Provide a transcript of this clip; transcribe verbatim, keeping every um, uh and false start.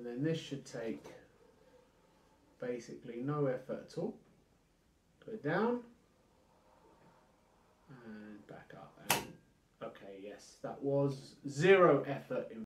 And then this should take basically no effort at all. Go down and back up. And okay, yes, that was zero effort in